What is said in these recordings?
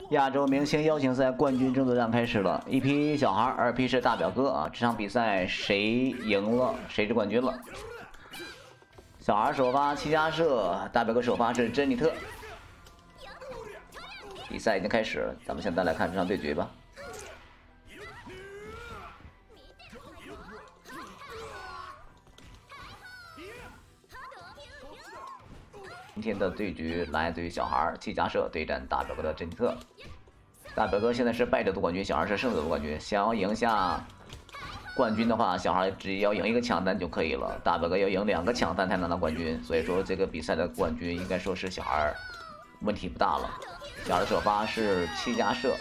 亚洲明星邀请赛冠军争夺战开始了，一批小孩，二批是大表哥啊！这场比赛谁赢了，谁是冠军了。小孩首发七家社，大表哥首发是珍妮特。比赛已经开始了，咱们现在来看这场对决吧。今天的对局来自于小孩七家社对战大表哥的珍妮特。大表哥现在是败者夺冠军，小孩是胜者夺冠军。想要赢下冠军的话，小孩只要赢一个抢单就可以了。大表哥要赢2个抢单才能拿冠军，所以说这个比赛的冠军应该说是小孩，问题不大了。小孩的首发是七家社。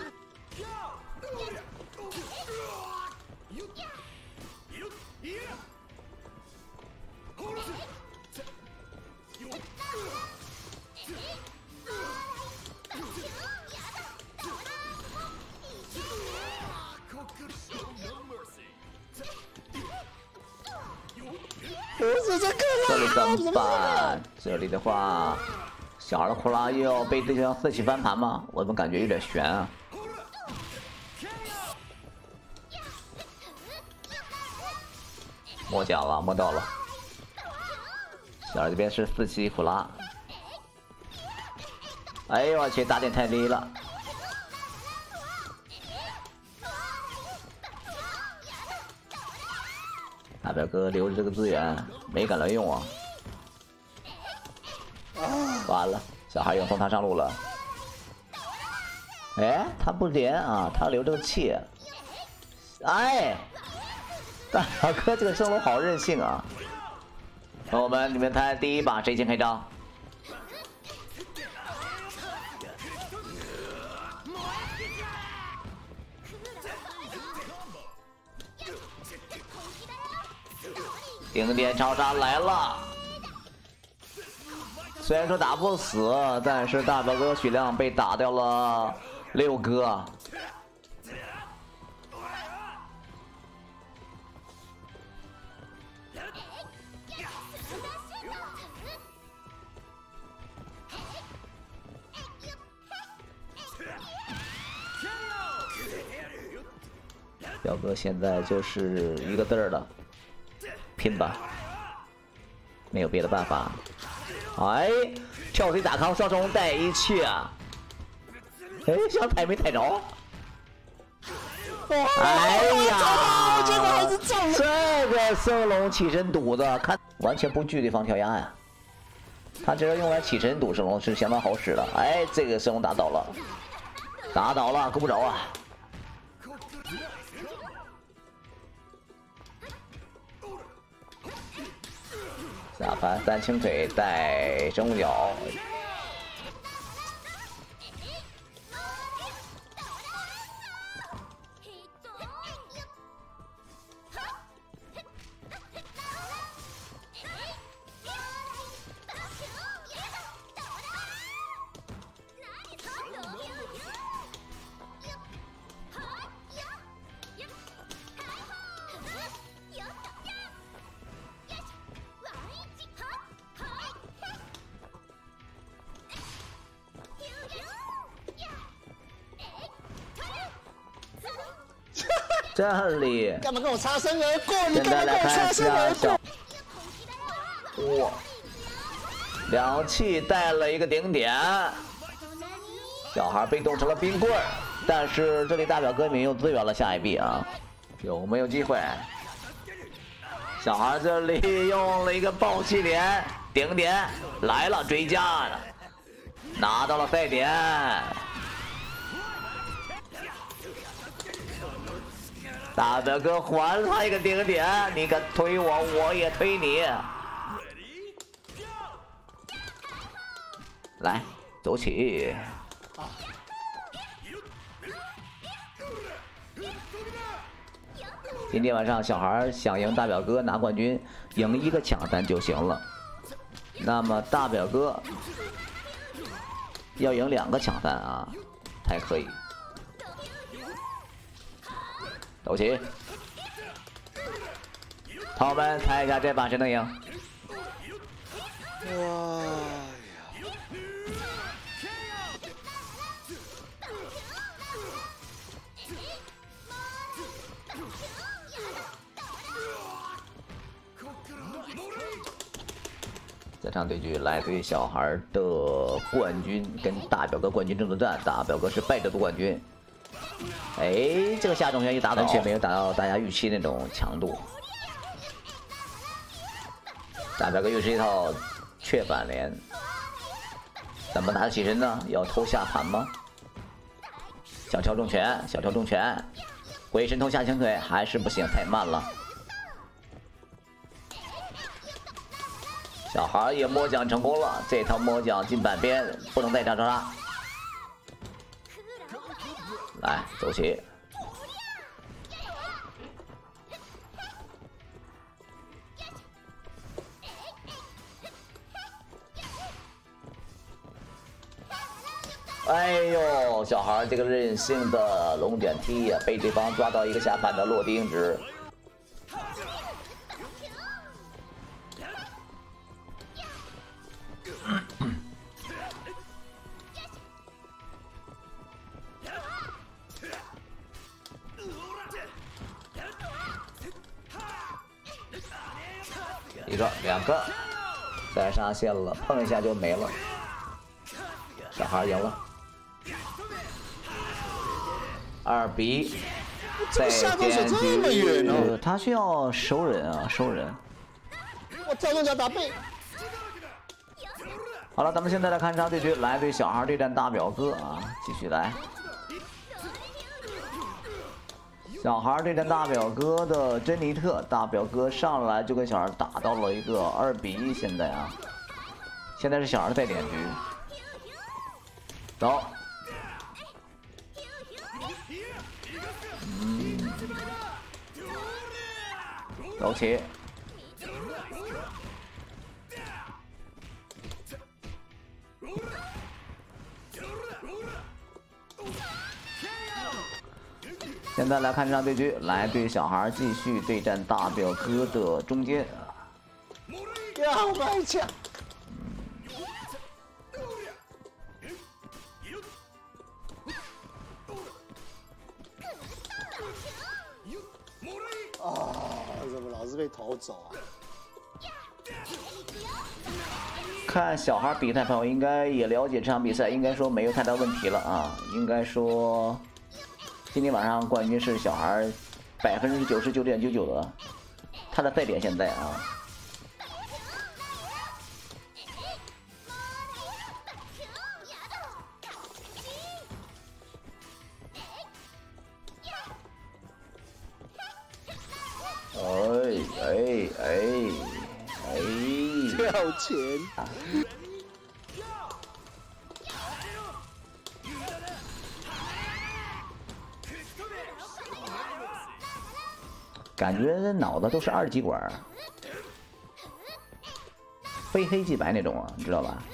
这里怎么办？这里的话，小孩的库拉又要被对方4起翻盘吗？我怎么感觉有点悬啊？摸奖了，摸到了。小孩这边是4起库拉。哎呦我去，打点太低了。大表哥留着这个资源没敢乱用啊！完了，小孩用送他上路了。哎，他不连啊，他留这个气。哎，大表哥这个升龙好任性啊！朋友们，你们猜第一把谁先开张？顶点超杀来了，虽然说打不死，但是大表哥血量被打掉了6个。表哥现在就是一个字儿了。拼吧，没有别的办法。哎，跳水打康双重带一气啊！哎，想踩没踩着？哎呀，这个升龙起身堵的，看完全不惧对方跳压呀。他这是用来起身堵升龙是相当好使的。哎，这个升龙打倒了，打倒了，够不着啊！下盘3清腿带生物脚，这里干嘛跟我擦身而过？你现在来干嘛跟我擦看身而过？ 哇，2气带了一个顶点，小孩被冻成了冰棍儿，但是这里大表哥没有资源了，下一臂啊，有没有机会？小孩这里用了一个暴气连顶点来了，追加了，拿到了赛点。大表哥还他一个顶点，你敢推我，我也推你。来，走起！今天晚上小孩想赢大表哥拿冠军，赢1个抢单就行了。那么大表哥要赢2个抢单啊，才可以。走起！朋友们，猜一下这把谁能赢？ 哇呀！ 场对局，来对小孩的冠军跟大表哥冠军争夺战，大表哥是败者夺冠军。哎，这个下重拳一打倒，却没有达到大家预期那种强度。大表哥又是一套雀板连，怎么打得起身呢？要偷下盘吗？小跳重拳，小跳重拳，鬼神偷下前腿还是不行，太慢了。小孩也摸奖成功了，这套摸奖进板边，不能再打着他。来，走起！哎呦，小孩这个任性的龙卷踢呀，被对方抓到一个下盘的落地硬直。一个，两个，再上线了，碰一下就没了。小孩赢了，2比1。再见局，他需要收人啊，收人。 我跳动脚打背。 好了，咱们现在来看这场对局，来对小孩对战大表哥啊，继续来。小孩对战大表哥的珍妮特，大表哥上来就跟小孩打到了一个2比1，现在啊，现在是小孩在点局，走，走起，现在来看这场对局，来对小孩继续对战大表哥的中间。 要白抢！怎么老是被偷走啊？ 看小孩比赛朋友应该也了解这场比赛，应该说没有太大问题了啊，应该说。今天晚上冠军是小孩，99.99%的，他的赛点现在啊。 跳钱。 感觉脑子都是2极管，非黑即白那种啊，你知道吧？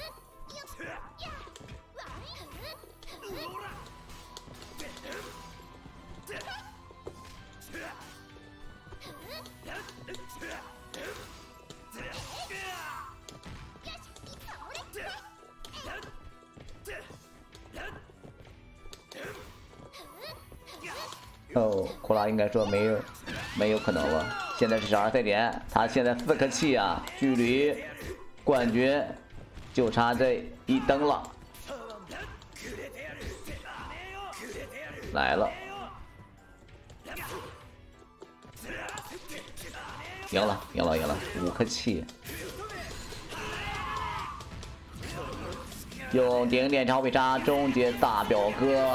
哦，库拉应该说没有可能了。现在是小孩赛点，他现在4颗气啊，距离冠军就差这1灯了。来了，赢了，5颗气。用顶点超必杀终结大表哥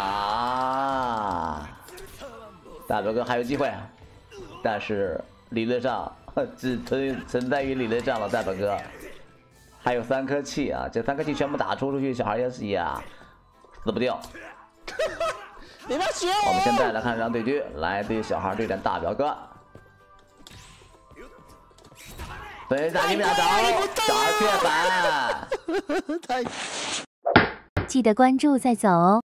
啊！大表哥还有机会，但是理论上只存在于理论上了。大表哥还有3颗气啊，这3颗气全部打出去，小孩也死呀，死不掉。 你们学！ 我们现在来看这场对局，来对小孩对战大表哥。本大金秒走，小孩缺板。 记得关注再走哦。